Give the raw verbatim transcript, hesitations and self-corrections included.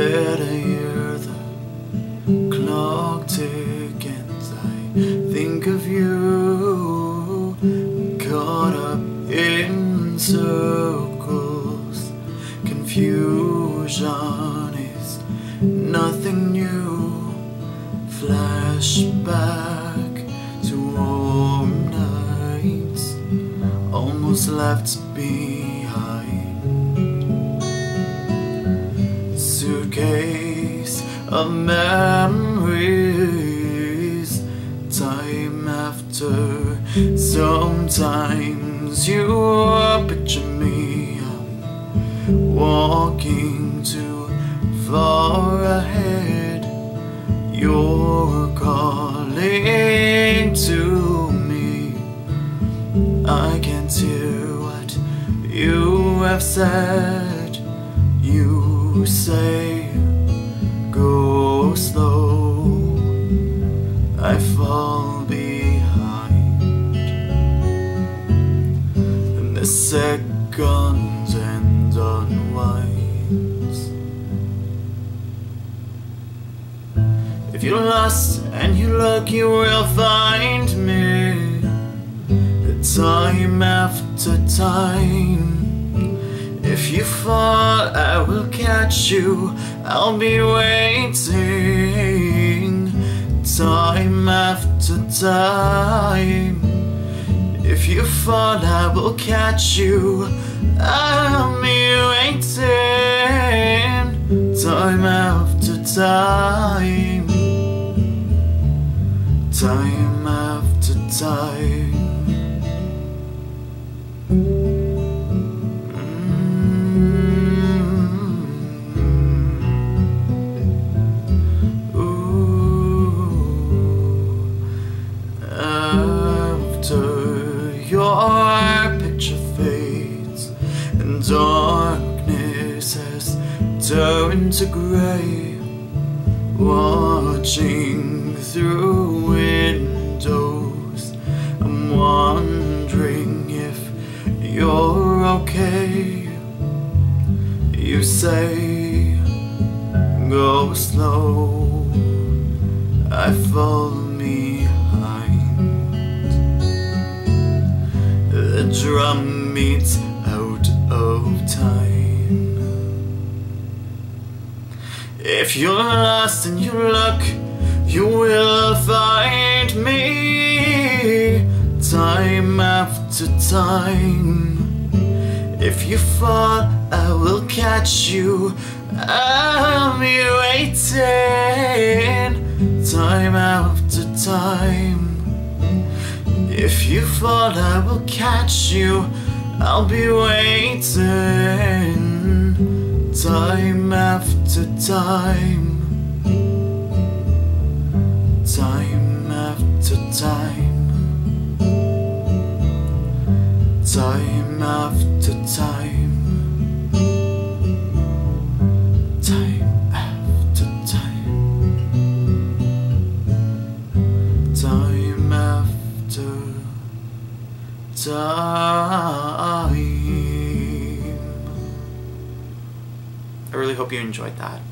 bed, I hear the clock tick, and I think of you, caught up in circles. Confusion is nothing new. Flashback to warm nights almost left behind. Suitcase of memories, time after. Sometimes you picture me walking too far ahead. You're calling to me. I can't hear what you have said. You say, go slow. I fall behind, and the seconds end unwinds. If you're lost and you look, you will find me, time after time. If you fall, I will catch you. I'll be waiting, time after time. If you fall, I will catch you. I'll be waiting, time after time. Time after time. Your picture fades and darkness has turned to grey. Watching through windows, I'm wondering if you're okay. You say, go slow. I fall behind. The drum beats out of time. If you're lost and you look, you will find me, time after time. If you fall, I will catch you. I'll be waiting, time after time. If you fall, I will catch you. I'll be waiting, time after time. Time after time. Time after time. Time after time. Time after time. I really hope you enjoyed that.